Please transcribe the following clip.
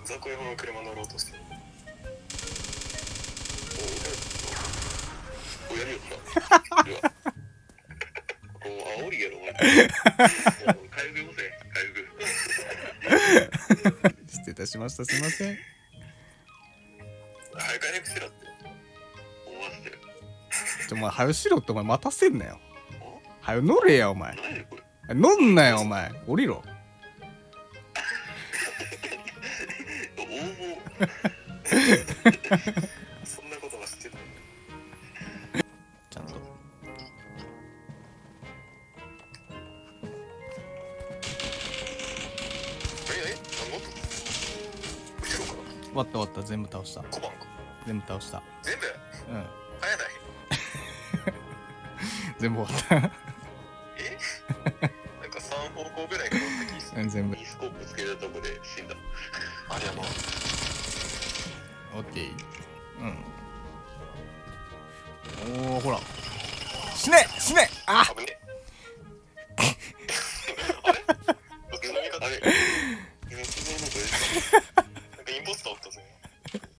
雑魚山の車乗ろうとしてる。おやるよな。お煽りやろお前。回復よせ回復。 失礼いたしました。すいません。 早く回復しろって。思わせてる。 お前早しろってお前待たせんなよ。早乗れやお前。 何これ。 乗んなよお前。降りろ。 そんなことはしてた。 ちゃんと。 何の音。後ろから。 終わった終わった。全部倒した。 小判か。 全部倒した。 全部。 うん。 早ない。 全部終わった。 なんか3方向ぐらいからおった気する。 全部。 いいスコープつけたとこで死んだ。あれやな。 オッケー。うん。おおほら。死ね死ねあ危ね。